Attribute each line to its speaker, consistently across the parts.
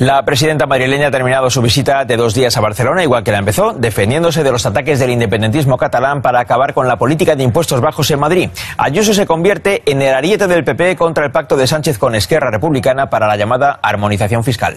Speaker 1: La presidenta madrileña ha terminado su visita de 2 días a Barcelona, igual que la empezó, defendiéndose de los ataques del independentismo catalán para acabar con la política de impuestos bajos en Madrid. Ayuso se convierte en el ariete del PP contra el pacto de Sánchez con Esquerra Republicana para la llamada armonización fiscal.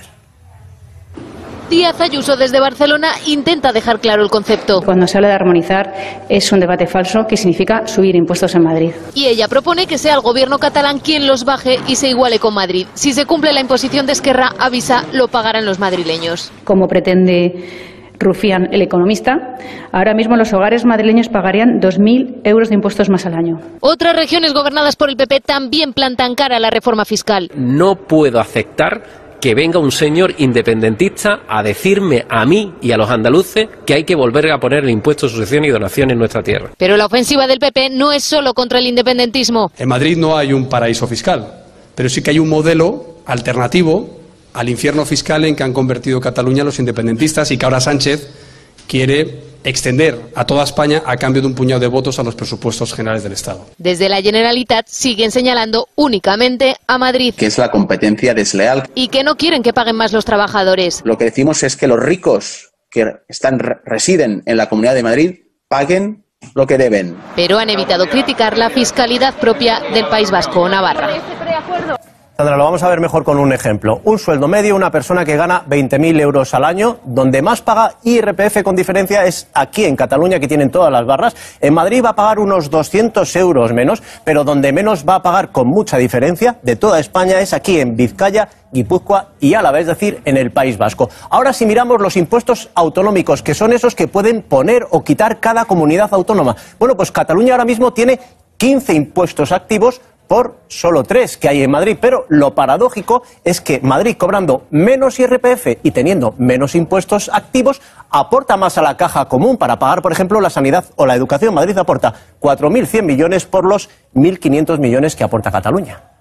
Speaker 2: Díaz Ayuso desde Barcelona intenta dejar claro el concepto.
Speaker 3: Cuando se habla de armonizar es un debate falso que significa subir impuestos en Madrid.
Speaker 2: Y ella propone que sea el gobierno catalán quien los baje y se iguale con Madrid. Si se cumple la imposición de Esquerra, avisa, lo pagarán los madrileños.
Speaker 3: Como pretende Rufián, el economista, ahora mismo los hogares madrileños pagarían 2.000 euros de impuestos más al año.
Speaker 2: Otras regiones gobernadas por el PP también plantan cara a la reforma fiscal.
Speaker 4: No puedo aceptar que venga un señor independentista a decirme a mí y a los andaluces que hay que volver a poner el impuesto de sucesión y donación en nuestra tierra.
Speaker 2: Pero la ofensiva del PP no es solo contra el independentismo.
Speaker 5: En Madrid no hay un paraíso fiscal, pero sí que hay un modelo alternativo al infierno fiscal en que han convertido Cataluña los independentistas y que ahora Sánchez quiere extender a toda España a cambio de un puñado de votos a los presupuestos generales del Estado.
Speaker 2: Desde la Generalitat siguen señalando únicamente a Madrid.
Speaker 6: Que es la competencia desleal.
Speaker 2: Y que no quieren que paguen más los trabajadores.
Speaker 6: Lo que decimos es que los ricos que residen en la Comunidad de Madrid paguen lo que deben.
Speaker 2: Pero han evitado criticar la fiscalidad propia del País Vasco o Navarra.
Speaker 7: Sandra, lo vamos a ver mejor con un ejemplo. Un sueldo medio, una persona que gana 20.000 euros al año, donde más paga IRPF con diferencia es aquí en Cataluña, que tienen todas las barras. En Madrid va a pagar unos 200 euros menos, pero donde menos va a pagar con mucha diferencia de toda España es aquí en Vizcaya, Guipúzcoa y Álava, es decir, en el País Vasco. Ahora si miramos los impuestos autonómicos, que son esos que pueden poner o quitar cada comunidad autónoma. Bueno, pues Cataluña ahora mismo tiene 15 impuestos activos por solo 3 que hay en Madrid, pero lo paradójico es que Madrid, cobrando menos IRPF y teniendo menos impuestos activos, aporta más a la caja común para pagar, por ejemplo, la sanidad o la educación. Madrid aporta 4.100 millones por los 1.500 millones que aporta Cataluña.